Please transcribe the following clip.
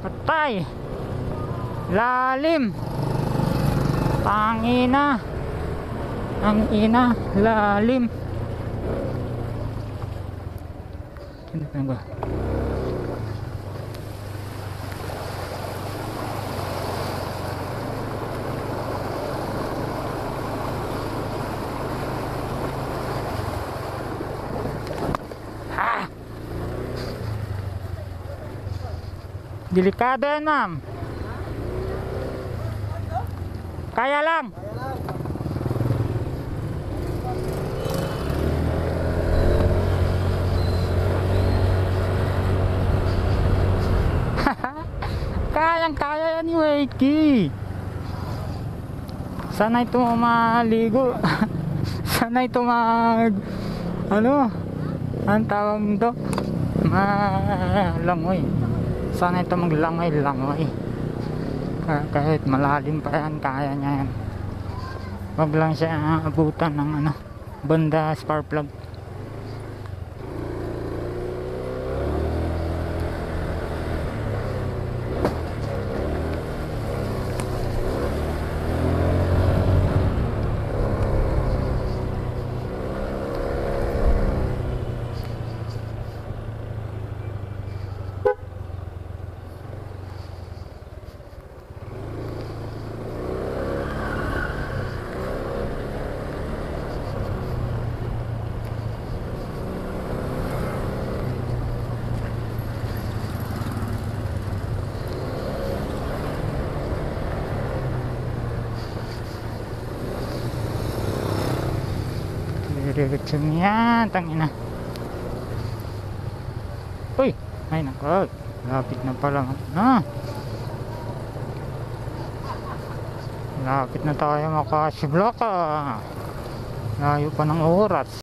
Patay. Lalim. Tangina. Ang ina, lalim. Hindi pa ba? Delikado yan, ma'am. Kaya lang. Kayang-kaya yan ni Wakey. Sana ito maligo. Sana ito ano? Ang tawag nito? Malangoy. Sana ito maglangoy-langoy. Kahit malalim pa yan, kaya niya yan. Wag lang siya abutan ng banda spark plug. Diretso niya, tangina. Uy, ay nako, lapit na pala. Lapit na tayo makasiblock. Layo pa ng oras.